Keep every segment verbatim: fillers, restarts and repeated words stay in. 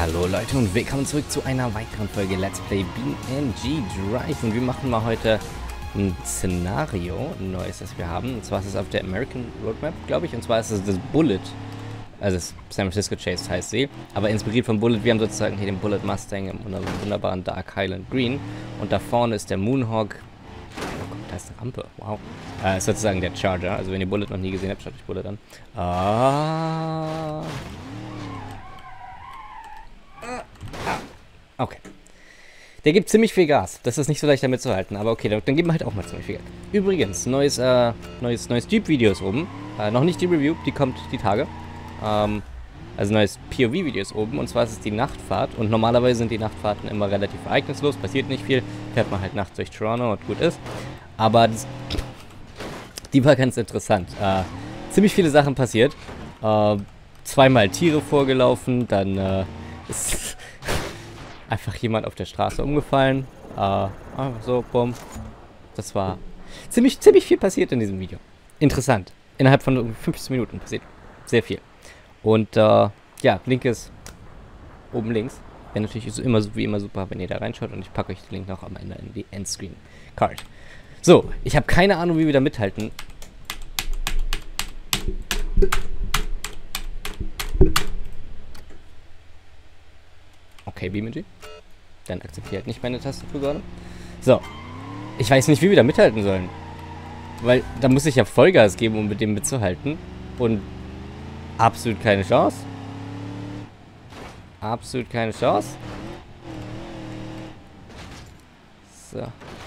Hallo Leute und willkommen zurück zu einer weiteren Folge Let's Play B N G Drive. Und wir machen mal heute ein Szenario, ein neues, das wir haben. Und zwar ist es auf der American Roadmap, glaube ich. Und zwar ist es das Bullet. Also das San Francisco Chase heißt sie. Aber inspiriert vom Bullet. Wir haben sozusagen hier den Bullet Mustang im wunderbaren Dark Highland Green. Und da vorne ist der Moonhawk. Oh Gott, da ist eine Rampe. Wow. Äh, ist sozusagen der Charger. Also wenn ihr Bullet noch nie gesehen habt, schaut euch Bullet an. Ah... Okay. Der gibt ziemlich viel Gas. Das ist nicht so leicht damit zu halten. Aber okay, dann, dann geben wir halt auch mal ziemlich viel Gas. Übrigens, neues, äh, neues, neues Jeep-Video ist oben. Äh, noch nicht die Review, die kommt die Tage. Ähm, also neues P O V-Video ist oben. Und zwar ist es die Nachtfahrt. Und normalerweise sind die Nachtfahrten immer relativ ereignislos. Passiert nicht viel. Fährt man halt nachts durch Toronto und gut ist. Aber das, die war ganz interessant. Äh, ziemlich viele Sachen passiert. Äh, zweimal Tiere vorgelaufen. Dann äh, ist... einfach jemand auf der Straße umgefallen. Äh, einfach so, bumm. Das war ziemlich, ziemlich viel passiert in diesem Video. Interessant. Innerhalb von fünfzehn Minuten passiert sehr viel. Und äh, ja, Link ist oben links. Wäre natürlich immer, wie immer super, wenn ihr da reinschaut. Und ich packe euch den Link noch am Ende in die Endscreen-Card. So, ich habe keine Ahnung, wie wir da mithalten. Okay, B M G. Dann akzeptiere halt nicht meine Tastatur gerade. So. Ich weiß nicht, wie wir da mithalten sollen. Weil da muss ich ja Vollgas geben, um mit dem mitzuhalten. Und absolut keine Chance. Absolut keine Chance. So.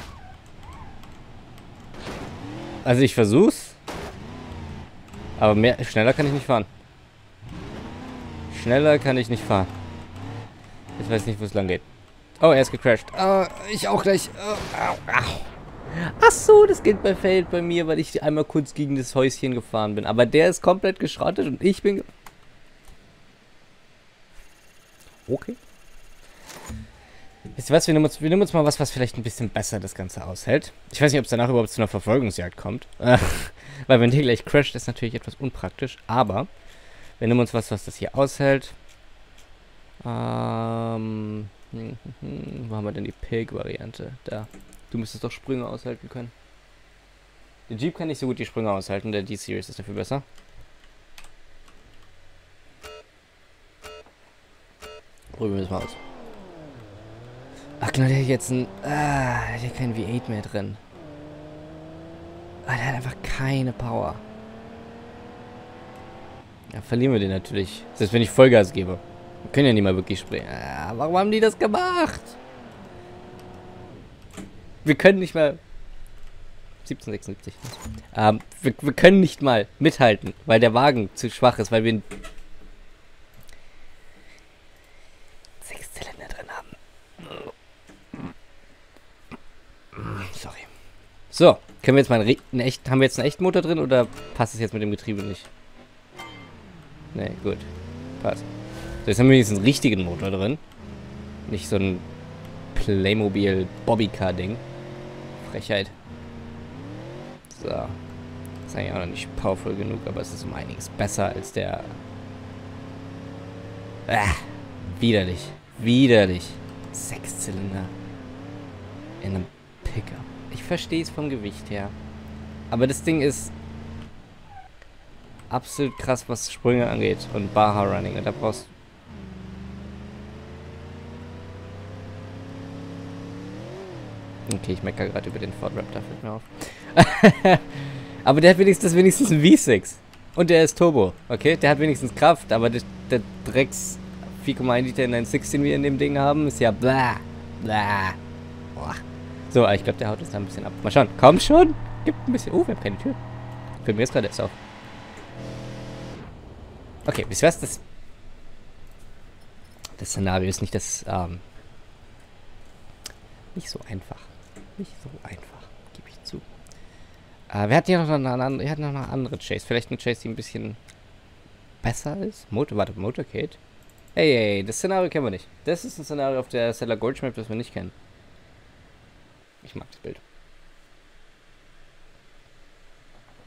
Also ich versuch's. Aber mehr, schneller kann ich nicht fahren. Schneller kann ich nicht fahren. Ich weiß nicht, wo es lang geht. Oh, er ist gecrashed. Oh, ich auch gleich. Oh, au, au. Ach so, das geht bei Feld bei mir, weil ich einmal kurz gegen das Häuschen gefahren bin. Aber der ist komplett geschrottet und ich bin... Okay. Wisst ihr was? Wir nehmen, uns, wir nehmen uns mal was, was vielleicht ein bisschen besser das Ganze aushält. Ich weiß nicht, ob es danach überhaupt zu einer Verfolgungsjagd kommt. Weil wenn der gleich crasht, ist natürlich etwas unpraktisch. Aber wir nehmen uns was, was das hier aushält. Ähm, hm, hm, hm, wo haben wir denn die Pig-Variante? Da. Du müsstest doch Sprünge aushalten können. Der Jeep kann nicht so gut die Sprünge aushalten, der D-Series ist dafür besser. Probieren wir das mal aus. Ach genau, der hat jetzt ein... Ah, der hat ja kein V acht mehr drin. Ah, der hat einfach keine Power. Ja, verlieren wir den natürlich. Selbst wenn ich Vollgas gebe. Wir können ja nicht mal wirklich springen. Ah, warum haben die das gemacht? Wir können nicht mal... siebzehnhundertsechsundsiebzig. Ähm, wir, wir können nicht mal mithalten, weil der Wagen zu schwach ist, weil wir einen Sechszylinder drin haben. Sorry. So, können wir jetzt mal einen, einen echten... Haben wir jetzt einen echten Motor drin oder passt es jetzt mit dem Getriebe nicht? Nee, gut. Passt. So, jetzt haben wir jetzt einen richtigen Motor drin. Nicht so ein Playmobil Bobbycar-Ding. Frechheit. So. Das ist eigentlich auch noch nicht powerful genug, aber es ist um einiges besser als der... Ah, widerlich. Widerlich. Sechszylinder. In einem Pickup. Ich verstehe es vom Gewicht her. Aber das Ding ist... absolut krass, was Sprünge angeht und Baja Running. Und da brauchst du... Okay, ich meckere gerade über den Ford Raptor, fällt mir auf. Aber der hat wenigstens, wenigstens ein V sechs. Und der ist Turbo, okay? Der hat wenigstens Kraft, aber der, der Drecks vier Komma eins Liter in ein sechzehn wir in dem Ding haben, ist ja bla, bla. Boah. So, ich glaube, der haut uns da ein bisschen ab. Mal schauen. Komm schon! Gibt ein bisschen... Oh, wir haben keine Tür. Fällt mir jetzt gerade erst auf. Okay, wisst ihr was? Das, das Szenario ist nicht das, ähm, nicht so einfach. Nicht so einfach, gebe ich zu. Äh, wir hatten ja noch eine, eine, wir hatten noch eine andere Chase. Vielleicht eine Chase, die ein bisschen besser ist. Motor, warte, Motorcade? Hey, hey, das Szenario kennen wir nicht. Das ist ein Szenario auf der Stellar Gulch Map, das wir nicht kennen. Ich mag das Bild.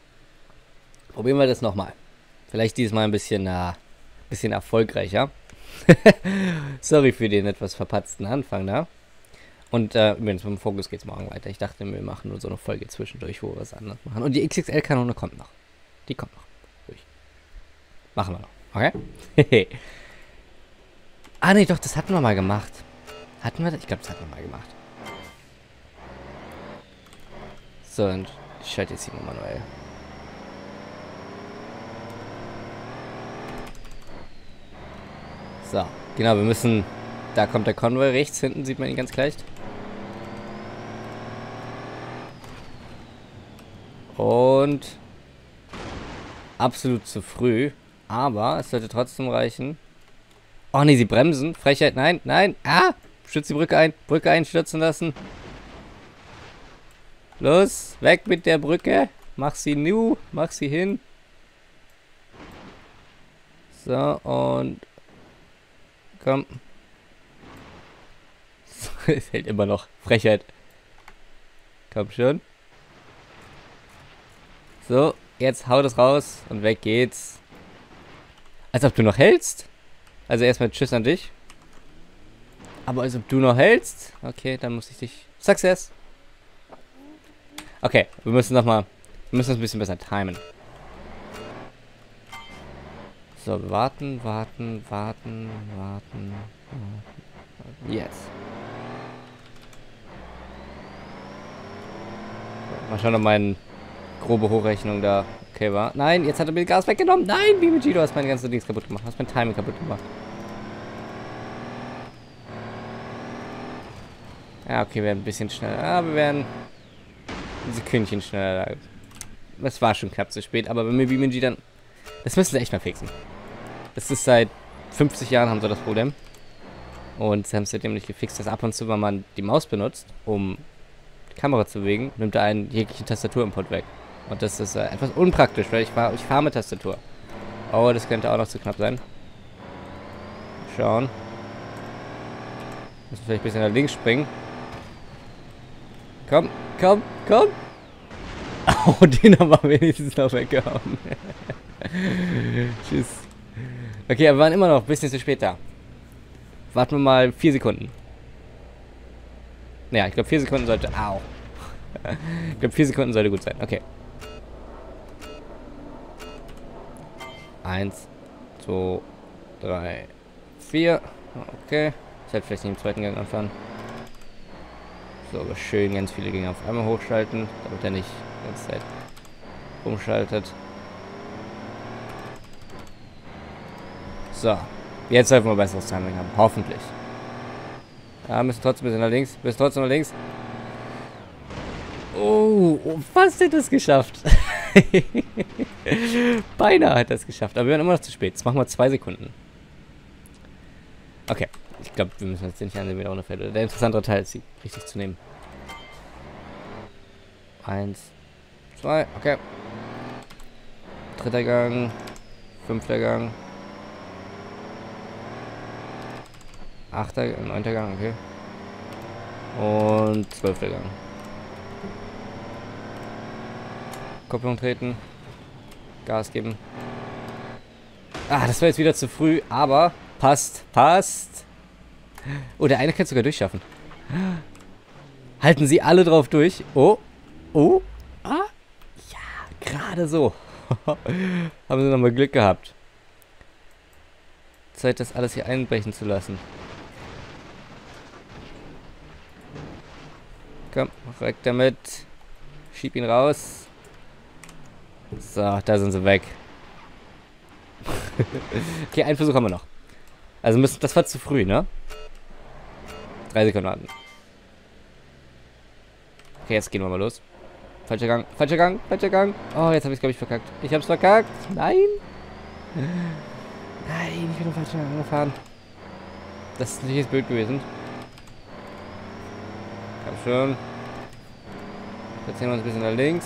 Probieren wir das nochmal. Vielleicht diesmal ein bisschen, äh, bisschen erfolgreicher. Sorry für den etwas verpatzten Anfang da. Und äh, übrigens, mit dem Fokus geht's morgen weiter. Ich dachte, wir machen nur so eine Folge zwischendurch, wo wir was anderes machen. Und die X X L-Kanone kommt noch. Die kommt noch. Ruhig. Machen wir noch. Okay? Ah, nee, doch, das hatten wir mal gemacht. Hatten wir das? Ich glaube, das hatten wir mal gemacht. So, und ich schalte jetzt hier nur manuell. So, genau, wir müssen... Da kommt der Konvoi rechts, hinten sieht man ihn ganz leicht. Und... Absolut zu früh. Aber es sollte trotzdem reichen. Oh ne, sie bremsen. Frechheit, nein, nein. Ah! Stürzt die Brücke ein. Brücke einstürzen lassen. Los, weg mit der Brücke. Mach sie nu. Mach sie hin. So, und... Komm. Es hält immer noch. Frechheit. Komm schon. So, jetzt hau das raus und weg geht's. Als ob du noch hältst. Also erstmal Tschüss an dich. Aber als ob du noch hältst. Okay, dann muss ich dich... Success! Okay, wir müssen nochmal... Wir müssen das ein bisschen besser timen. So, warten, warten, warten, warten, warten. Yes. Mal schauen, ob meine grobe Hochrechnung da okay war. Nein, jetzt hat er mir Gas weggenommen. Nein, B M G, du hast meine ganze Dings kaputt gemacht. Du hast mein Timing kaputt gemacht. Ja, okay, wir werden ein bisschen schneller. Ah, wir werden ein Sekündchen schneller. Es war schon knapp zu spät, aber wenn wir B M G dann... Das müssen sie echt mal fixen. Das ist seit fünfzig Jahren haben sie das Problem. Und sie haben es seitdem nicht gefixt, dass ab und zu, wenn man die Maus benutzt, um die Kamera zu bewegen, nimmt er einen jeglichen Tastaturinput weg. Und das ist äh, etwas unpraktisch, weil ich fahre ich fahr mit Tastatur. Oh, das könnte auch noch zu knapp sein. Schauen. Müssen vielleicht ein bisschen nach links springen. Komm, komm, komm! Oh, den haben wir wenigstens noch weggehauen. Tschüss. Okay, aber wir waren immer noch ein bisschen zu spät da. Warten wir mal vier Sekunden. Ja, ich glaube vier Sekunden sollte... Au. Ich glaube vier Sekunden sollte gut sein. Okay. Eins, zwei, drei, vier. Okay. Ich hätte vielleicht nicht im zweiten Gang anfangen. So, aber schön ganz viele Gänge auf einmal hochschalten, damit er nicht die ganze Zeit umschaltet. So, jetzt sollten wir besseres Timing haben, hoffentlich. Ja, müssen trotzdem ein bisschen nach links, müssen trotzdem nach links. Oh, oh fast hat das geschafft. Beinahe hat das geschafft, aber wir waren immer noch zu spät. Jetzt machen wir zwei Sekunden. Okay, ich glaube, wir müssen jetzt nicht ansehen, wie der runterfällt. Der interessantere Teil ist, sie richtig zu nehmen. Eins, zwei, okay. Dritter Gang, fünfter Gang. Achter, neunter Gang, okay. Und zwölfter Gang. Kupplung treten. Gas geben. Ah, das war jetzt wieder zu früh, aber passt, passt. Oh, der eine kann es sogar durchschaffen. Halten sie alle drauf durch. Oh, oh, ah, ja, gerade so. Haben sie nochmal Glück gehabt. Zeit, das alles hier einbrechen zu lassen. Komm, weg damit. Schieb ihn raus. So, da sind sie weg. Okay, einen Versuch haben wir noch. Also müssen, das war zu früh, ne? Drei Sekunden warten. Okay, jetzt gehen wir mal los. Falscher Gang, falscher Gang, falscher Gang. Oh, jetzt habe ich es, glaube ich, verkackt. Ich habe es verkackt. Nein. Nein, ich bin im falschen Gang gefahren. Das ist nicht blöd gewesen. Komm schon. Jetzt nehmen wir uns ein bisschen nach links.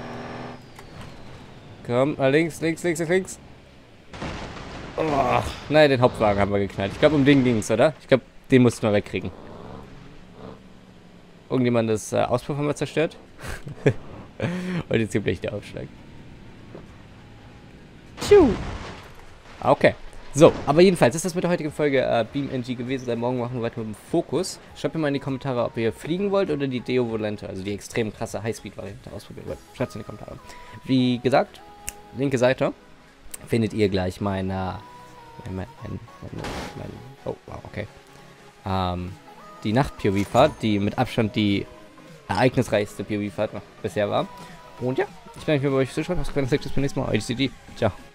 Komm, nach links, links, links, links. Oh, nein, den Hauptwagen haben wir geknallt. Ich glaube, um den ging es, oder? Ich glaube, den mussten wir wegkriegen. Irgendjemand das äh, Auspuff haben wir zerstört. Und jetzt gibt gleich der Aufschlag. Tschu. Okay. So, aber jedenfalls ist das mit der heutigen Folge äh, BeamNG gewesen. Dann morgen machen wir weiter mit dem Fokus. Schreibt mir mal in die Kommentare, ob ihr fliegen wollt oder die Deo Volante, also die extrem krasse Highspeed-Variante ausprobieren wollt. Schreibt es in die Kommentare. Wie gesagt, linke Seite findet ihr gleich meine, mein, mein, mein, mein oh, wow, okay. Ähm, die Nacht-P O V-Fahrt, die mit Abstand die ereignisreichste P O V-Fahrt bisher war. Und ja, ich danke mich für euch zu schauen. Bis zum nächsten Mal. Ciao.